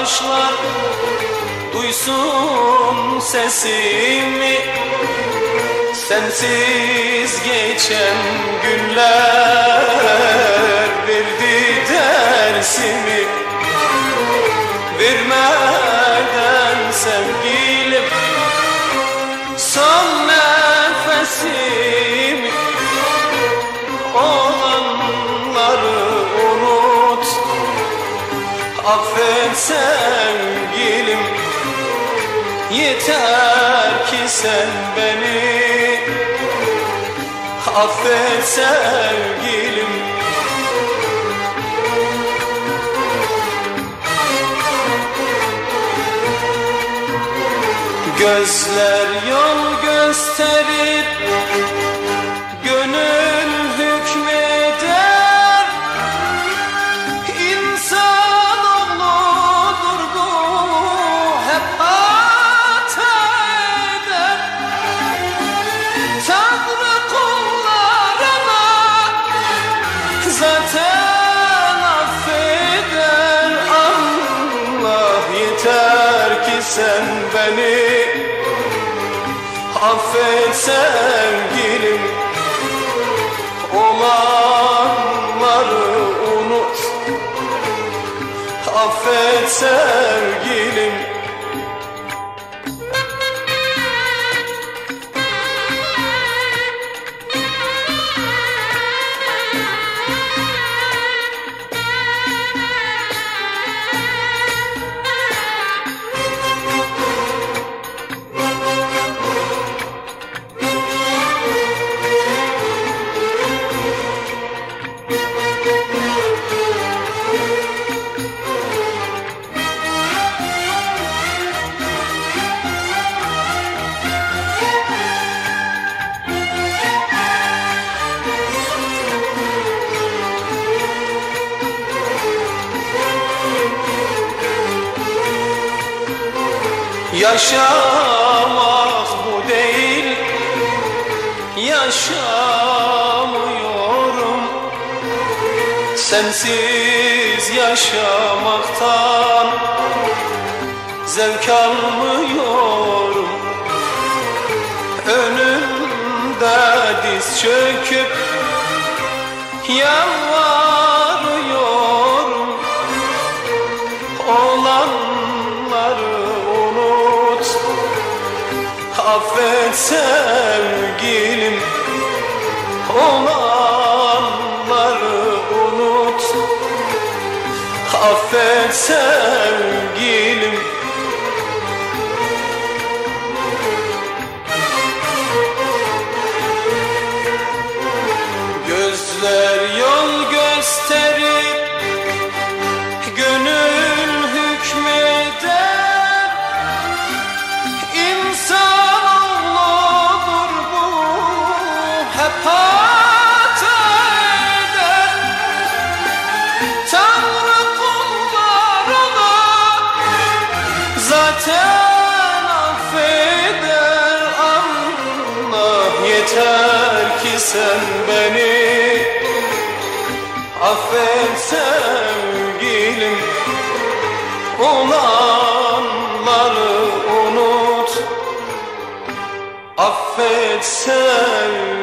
taşlar duysun sesimi, sensiz geçen günler verdi dersimi. Vermeden sevgilim son nefesimi, olanları unut, affet sevgilim. Yeter ki sen beni affet sevgilim. Gözler yol gösterir, gönül hükmeder. İnsanoğludur bu, hep hata eder. Tanrı kullarına zaten affeder. Allah yeter ki sen beni affet sevgilim. Olanları unut, affet sevgilim. Yaşamak bu değil, yaşamıyorum. Sensiz yaşamaktan zevk almıyorum. Önümde diz çöküp yalvarıyorum. Olanları affet sevgilim. Olanları unut, affet sevgilim. Gözler yol gösterir, gönül hükmeder. İnsanoğludur bu, hep hata eder. Tanrı kullarına zaten affeder. Allah yeter ki sen beni affet sevgilim. Olanları unut, affet sevgilim.